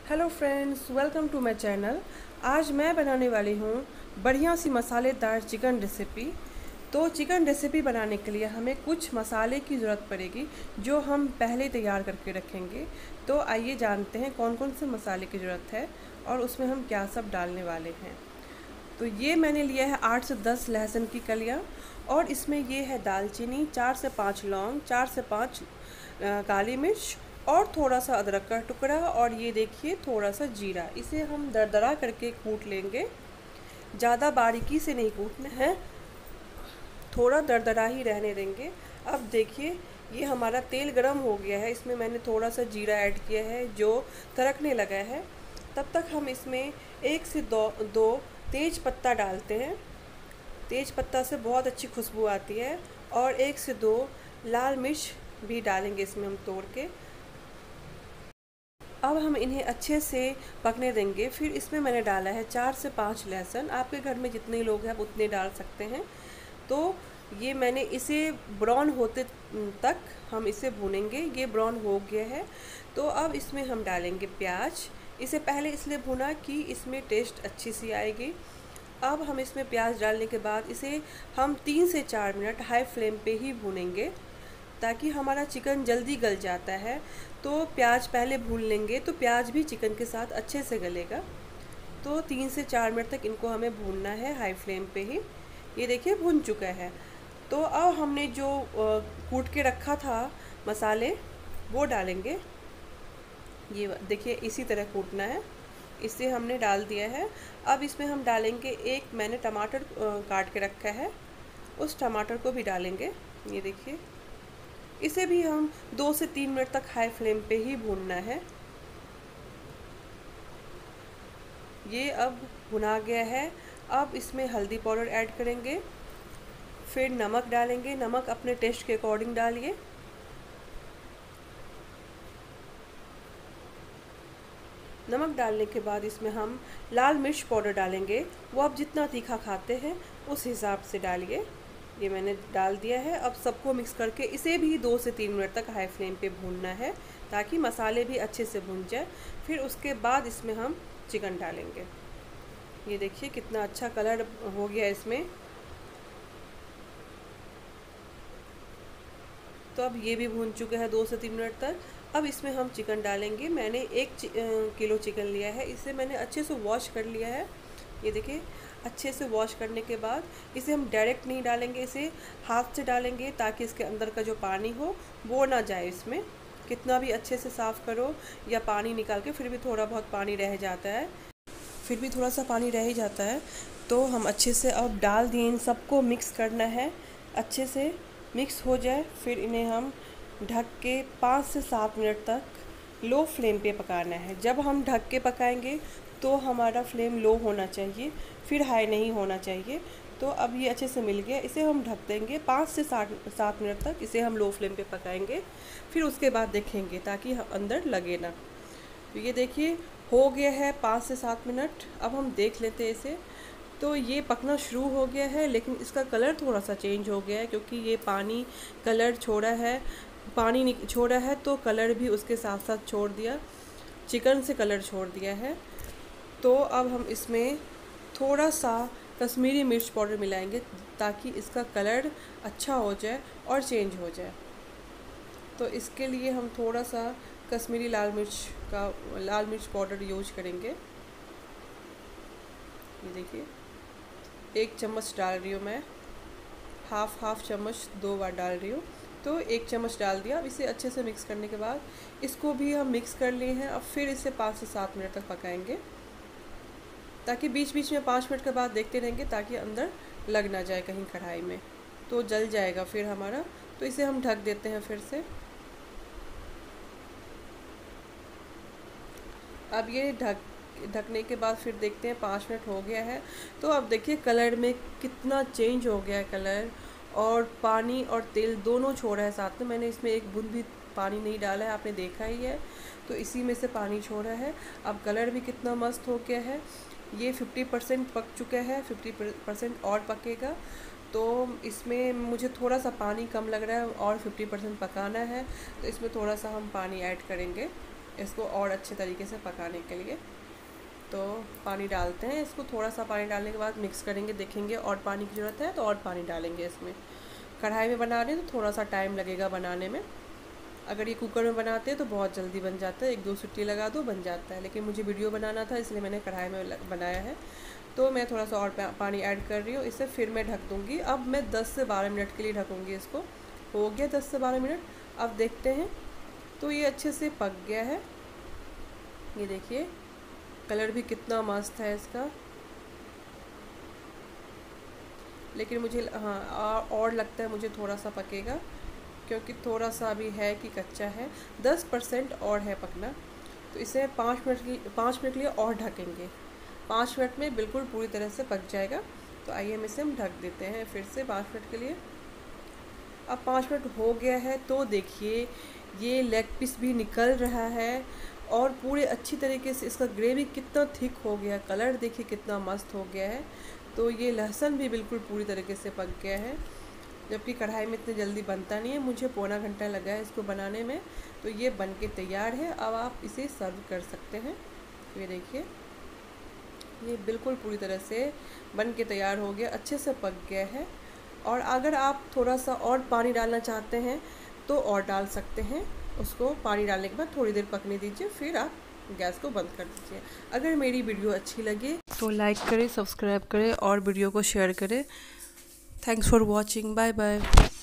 Hello friends, welcome to my channel. आज मैं बनाने वाली हूँ बढ़िया सी मसालेदार चिकन रेसिपी। तो चिकन रेसिपी बनाने के लिए हमें कुछ मसाले की ज़रूरत पड़ेगी जो हम पहले तैयार करके रखेंगे। तो आइए जानते हैं कौन कौन से मसाले की ज़रूरत है और उसमें हम क्या सब डालने वाले हैं। तो ये मैंने लिया है 8 से 10 लहसुन की कलियाँ, और इसमें ये है दालचीनी, 4 से 5 लौंग, 4 से 5 काली मिर्च और थोड़ा सा अदरक का टुकड़ा, और ये देखिए थोड़ा सा जीरा। इसे हम दरदरा करके कूट लेंगे, ज़्यादा बारीकी से नहीं कूटना है, थोड़ा दरदरा ही रहने देंगे। अब देखिए ये हमारा तेल गरम हो गया है, इसमें मैंने थोड़ा सा जीरा ऐड किया है जो तड़कने लगा है। तब तक हम इसमें एक से दो तेज पत्ता डालते हैं। तेज पत्ता से बहुत अच्छी खुशबू आती है। और एक से दो लाल मिर्च भी डालेंगे इसमें हम तोड़ के। अब हम इन्हें अच्छे से पकने देंगे। फिर इसमें मैंने डाला है 4 से 5 लहसुन। आपके घर में जितने लोग हैं आप उतने डाल सकते हैं। तो ये मैंने इसे ब्राउन होते तक हम इसे भूनेंगे। ये ब्राउन हो गया है। तो अब इसमें हम डालेंगे प्याज। इसे पहले इसलिए भुना कि इसमें टेस्ट अच्छी सी आएगी। अब हम इसमें प्याज डालने के बाद इसे हम 3 से 4 मिनट हाई फ्लेम पे ही भूनेंगे, ताकि हमारा चिकन जल्दी गल जाता है। तो प्याज पहले भून लेंगे तो प्याज भी चिकन के साथ अच्छे से गलेगा। तो 3 से 4 मिनट तक इनको हमें भूनना है हाई फ्लेम पे ही। ये देखिए भून चुका है। तो अब हमने जो कूट के रखा था मसाले, वो डालेंगे। ये देखिए इसी तरह कूटना है। इसे हमने डाल दिया है। अब इसमें हम डालेंगे, एक मैंने टमाटर काट के रखा है, उस टमाटर को भी डालेंगे। ये देखिए इसे भी हम 2 से 3 मिनट तक हाई फ्लेम पे ही भूनना है। ये अब भुना गया है। अब इसमें हल्दी पाउडर ऐड करेंगे, फिर नमक डालेंगे। नमक अपने टेस्ट के अकॉर्डिंग डालिए। नमक डालने के बाद इसमें हम लाल मिर्च पाउडर डालेंगे। वो आप जितना तीखा खाते हैं उस हिसाब से डालिए। ये मैंने डाल दिया है। अब सबको मिक्स करके इसे भी 2 से 3 मिनट तक हाई फ्लेम पे भूनना है, ताकि मसाले भी अच्छे से भून जाए। फिर उसके बाद इसमें हम चिकन डालेंगे। ये देखिए कितना अच्छा कलर हो गया इसमें। तो अब ये भी भून चुका है 2 से 3 मिनट तक। अब इसमें हम चिकन डालेंगे। मैंने 1 किलो चिकन लिया है। इसे मैंने अच्छे से वॉश कर लिया है। ये देखिए अच्छे से वॉश करने के बाद इसे हम डायरेक्ट नहीं डालेंगे, इसे हाथ से डालेंगे, ताकि इसके अंदर का जो पानी हो वो ना जाए इसमें। कितना भी अच्छे से साफ़ करो या पानी निकाल के फिर भी थोड़ा बहुत पानी रह जाता है, फिर भी थोड़ा सा पानी रह ही जाता है। तो हम अच्छे से अब डाल दिए, इन सबको मिक्स करना है। अच्छे से मिक्स हो जाए फिर इन्हें हम ढक के 5 से 7 मिनट तक लो फ्लेम पे पकाना है। जब हम ढक के पकाएंगे तो हमारा फ्लेम लो होना चाहिए, फिर हाई नहीं होना चाहिए। तो अब ये अच्छे से मिल गया। इसे हम ढक देंगे 5 से 7 मिनट तक। इसे हम लो फ्लेम पे पकाएंगे, फिर उसके बाद देखेंगे ताकि अंदर लगे ना। तो ये देखिए हो गया है 5 से 7 मिनट। अब हम देख लेते हैं इसे। तो ये पकना शुरू हो गया है, लेकिन इसका कलर थोड़ा सा चेंज हो गया है, क्योंकि ये पानी कलर छोड़ा है। पानी छोड़ा है तो कलर भी उसके साथ साथ छोड़ दिया, चिकन से कलर छोड़ दिया है। तो अब हम इसमें थोड़ा सा कश्मीरी मिर्च पाउडर मिलाएंगे, ताकि इसका कलर अच्छा हो जाए और चेंज हो जाए। तो इसके लिए हम थोड़ा सा कश्मीरी लाल मिर्च पाउडर यूज करेंगे। ये देखिए 1 चम्मच डाल रही हूँ मैं। हाफ चम्मच 2 बार डाल रही हूँ। तो 1 चम्मच डाल दिया। अब इसे अच्छे से मिक्स करने के बाद इसको भी हम मिक्स कर लिए हैं। अब फिर इसे 5 से 7 मिनट तक पकाएंगे, ताकि बीच बीच में 5 मिनट के बाद देखते रहेंगे, ताकि अंदर लग ना जाए कहीं कढ़ाई में, तो जल जाएगा फिर हमारा। तो इसे हम ढक देते हैं फिर से। अब ये ढकने के बाद फिर देखते हैं 5 मिनट हो गया है। तो अब देखिए कलर में कितना चेंज हो गया है कलर, और पानी और तेल दोनों छोड़ा है साथ में। मैंने इसमें एक बूंद भी पानी नहीं डाला है, आपने देखा ही है। तो इसी में से पानी छोड़ा है। अब कलर भी कितना मस्त हो गया है। ये 50% पक चुका है, 50% और पकेगा। तो इसमें मुझे थोड़ा सा पानी कम लग रहा है और 50% पकाना है, तो इसमें थोड़ा सा हम पानी ऐड करेंगे। इसको और अच्छे तरीके से पकाने के लिए। तो पानी डालते हैं, इसको थोड़ा सा पानी डालने के बाद मिक्स करेंगे, देखेंगे और पानी की ज़रूरत है तो और पानी डालेंगे इसमें। कढ़ाई में बना रहे हैं तो थोड़ा सा टाइम लगेगा बनाने में। अगर ये कुकर में बनाते हैं तो बहुत जल्दी बन जाता है, 1-2 सीटी लगा दो बन जाता है, लेकिन मुझे वीडियो बनाना था इसलिए मैंने कढ़ाई में बनाया है। तो मैं थोड़ा सा और पानी ऐड कर रही हूँ, इसे फिर मैं ढक दूँगी। अब मैं 10 से 12 मिनट के लिए ढकूँगी इसको। हो गया 10 से 12 मिनट। अब देखते हैं तो ये अच्छे से पक गया है। ये देखिए कलर भी कितना मस्त है इसका, लेकिन मुझे हाँ और लगता है मुझे थोड़ा सा पकेगा, क्योंकि थोड़ा सा अभी है कि कच्चा है, 10% और है पकना। तो इसे 5 मिनट के लिए और ढकेंगे। 5 मिनट में बिल्कुल पूरी तरह से पक जाएगा। तो आइए हम इसे ढक देते हैं फिर से 5 मिनट के लिए। अब 5 मिनट हो गया है तो देखिए ये लेग पीस भी निकल रहा है और पूरे अच्छी तरीके से इसका ग्रेवी कितना थिक हो गया, कलर देखिए कितना मस्त हो गया है। तो ये लहसुन भी बिल्कुल पूरी तरीके से पक गया है, जबकि कढ़ाई में इतनी जल्दी बनता नहीं है, मुझे पौना घंटा लगा है इसको बनाने में। तो ये बन के तैयार है, अब आप इसे सर्व कर सकते हैं। ये देखिए ये बिल्कुल पूरी तरह से बन के तैयार हो गया, अच्छे से पक गया है। और अगर आप थोड़ा सा और पानी डालना चाहते हैं तो और डाल सकते हैं। उसको पानी डालने के बाद थोड़ी देर पकने दीजिए, फिर आप गैस को बंद कर दीजिए। अगर मेरी वीडियो अच्छी लगे तो लाइक करें, सब्सक्राइब करें और वीडियो को शेयर करें। Thanks for watching, bye bye.